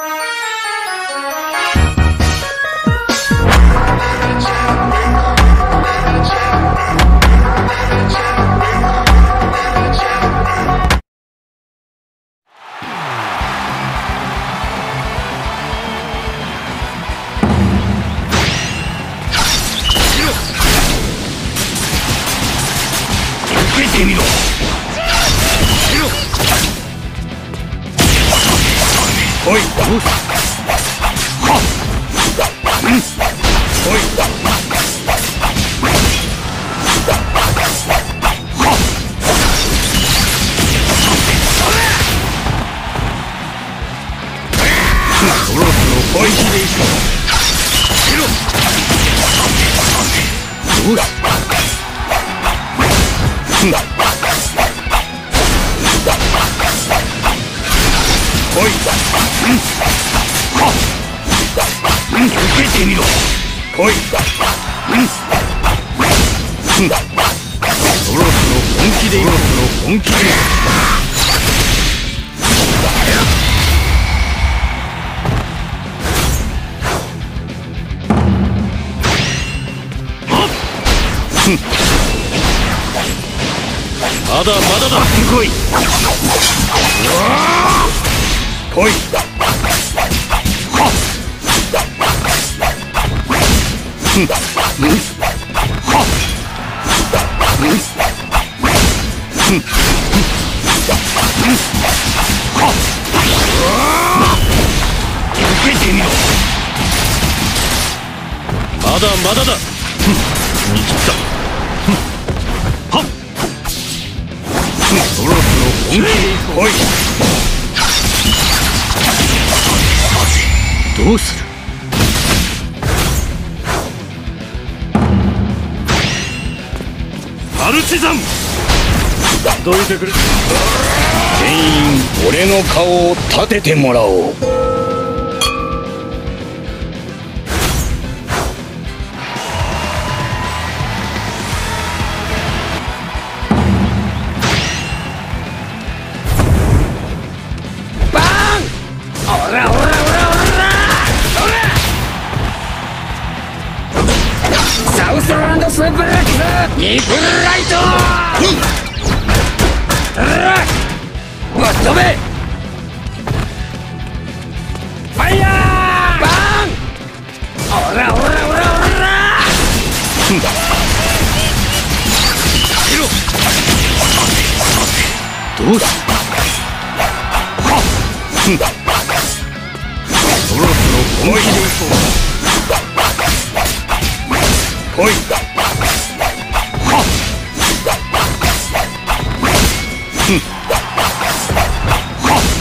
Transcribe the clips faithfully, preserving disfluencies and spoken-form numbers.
受けてみろ。来い。はっ。うん。来い。はっ。そろそろ来い。どうだ。うん。来い。うん。はっ。うん。受けてみろ。来い。うん。うん。そろそろ本気でいこう。そろそろ本気でいこう。はっ。うん。まだまだだ。来い。来い。はっ。うん。うん。はっ。うん。うん。うん。はっ。受けてみろ。まだまだだ。見切った。はっ。そろそろ本気でいこう。来い。どうする。パルチザン。どいてくれ。全員俺の顔を立ててもらおう。サウスランドスプレックスニップルライト。ぶっ飛べ。ファイヤーバーン。オラオラオラオラ。どうだ。はっ。そろそろ本気でいこう。来い。はっ。うん。はっ。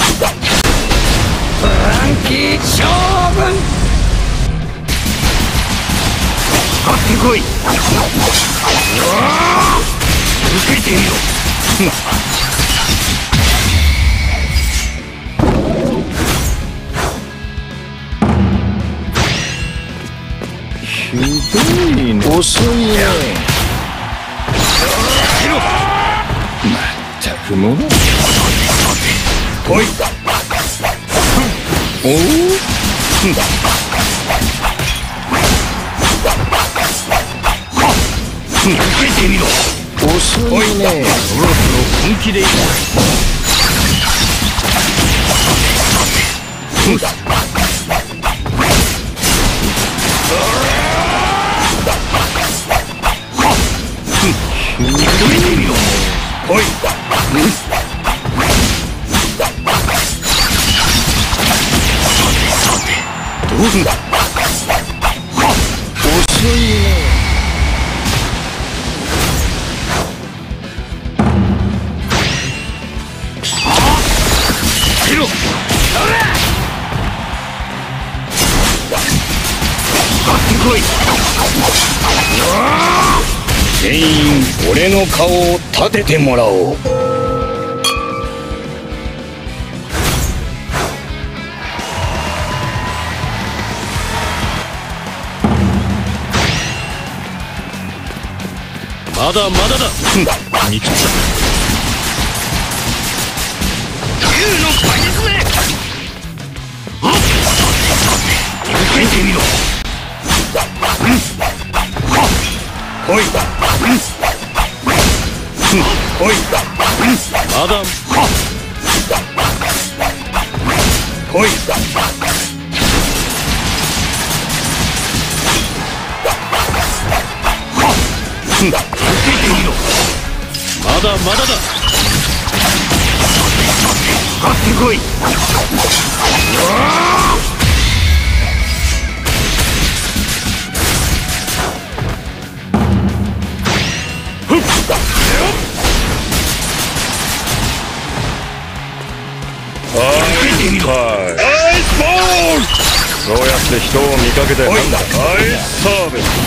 フランキー将軍。かかってこい。受けてみろ。うん。ひどいね。遅いね。まったくもう。来い。おお。はっ。受けてみろ。遅いね。そろそろ本気でいこう。うんだ。認めてみろ。来い。うん。どうすんだ。はっ。遅いね。はっ。出ろ。ほら。かかってこい。全員俺の顔を立ててもらおう。まだまだだ。見切った。竜のバケツめ。 けてみろ。うん。はっ。来い。うん。来い。うん。 まだ。 はっ。来い。はっ。うん。受けてみろ。 まだまだだ。 かかってこい。 アイスボール。そうやって人を見かけてなんだ。アイスサービス。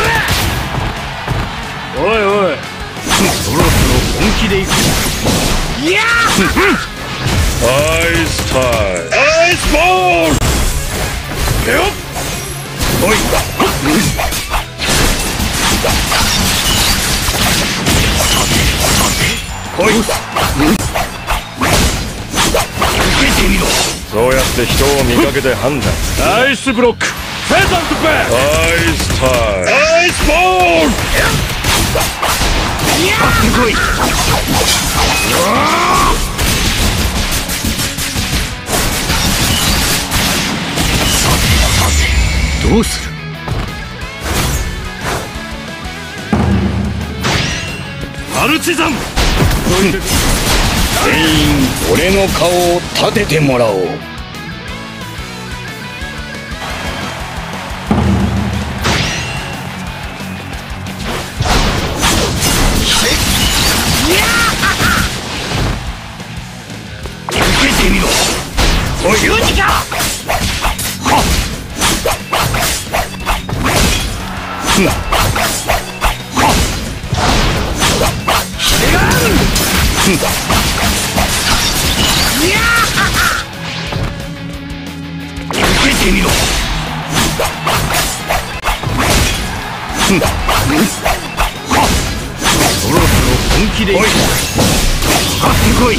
おいおい、そろそろ本気でいく。いやアイスタイム。アイスボール。よっ。 おい。こい。受けてみろ。 そうやって人を見かけて判断。アイスブロック。フェザントベッド。アイスタイム。アイスボール。 かかってこい。どうする。 パルチザン。 全員俺の顔を立ててもらおう。受けてみろ。おい、ユニカ。はっ。な。はっ。ひがん。受けてみろ。はっ。 そろそろ本気でいく。 かかってこい。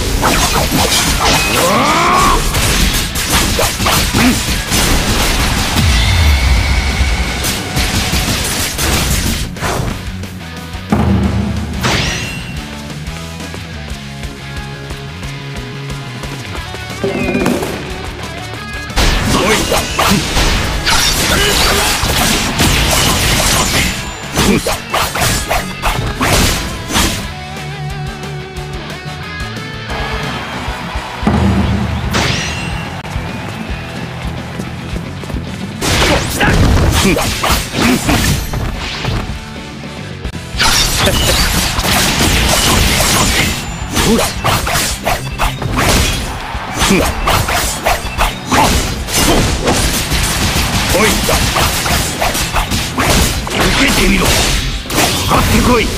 おい。受けてみろ。かかってこい。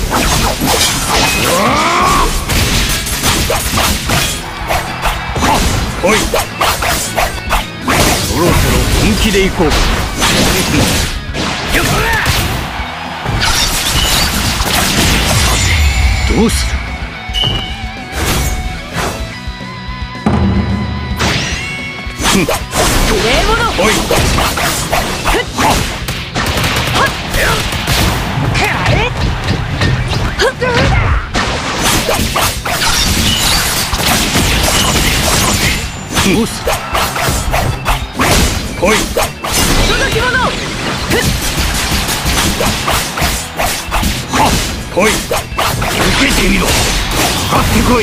はっ。おい。 そろそろ本気でいこうか。 どうする。おい。はっ。どうする。来い。はっ。来い。受けてみろ。かかってこい。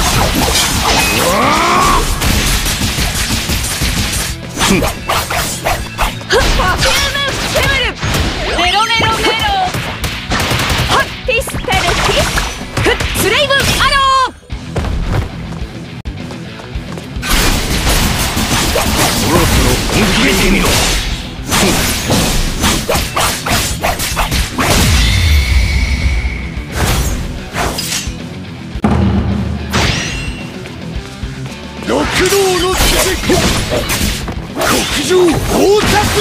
パフュームセブル。メロメロメロ。ホッピステルキフッスレイブアロー。 そろそろ本気でいってみろ。六道の奇跡。極上横着の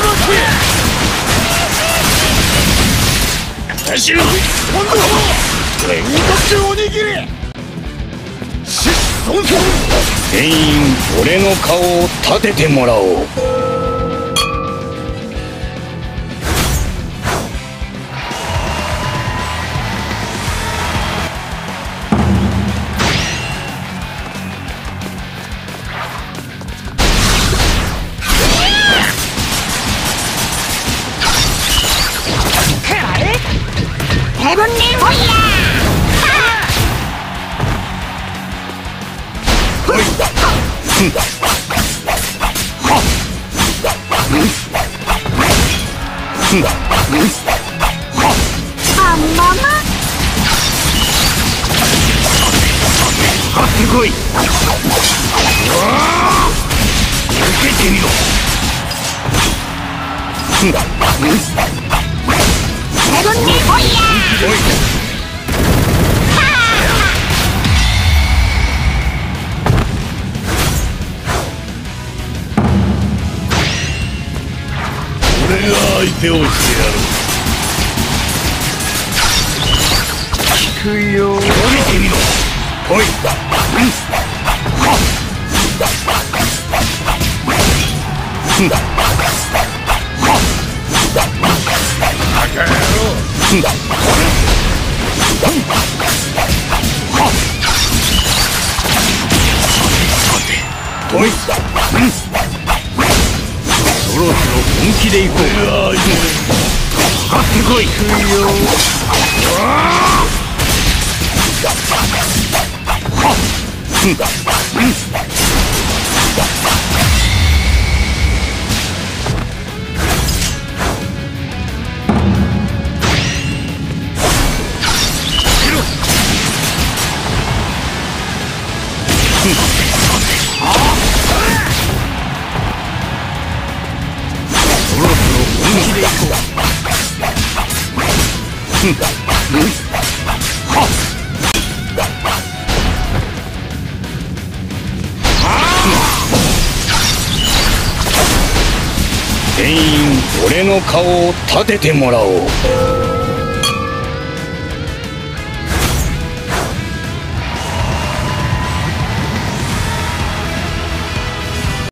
手。私の今度は俺にとっておにぎり。疾走する。全員俺の顔を立ててもらおう。 ヘブンリーファイヤ来い。 あんままかってこい。受けてみろ。 ヘブンリーファイヤ俺が相手をしてやる。聞くよ。 受けてみろ。来い。 バカ野郎。 来い。 そろそろ本気で行こうか。 かってこい。 そろそろ本気で行こう。 全員俺の顔を立ててもらおう。